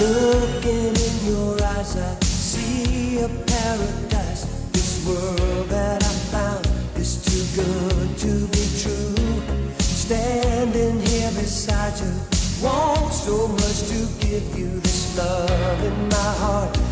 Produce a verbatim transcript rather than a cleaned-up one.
Looking in your eyes, I see a paradise. This world that I found is too good to be true. Standing here beside you, want so much to give you this love in my heart.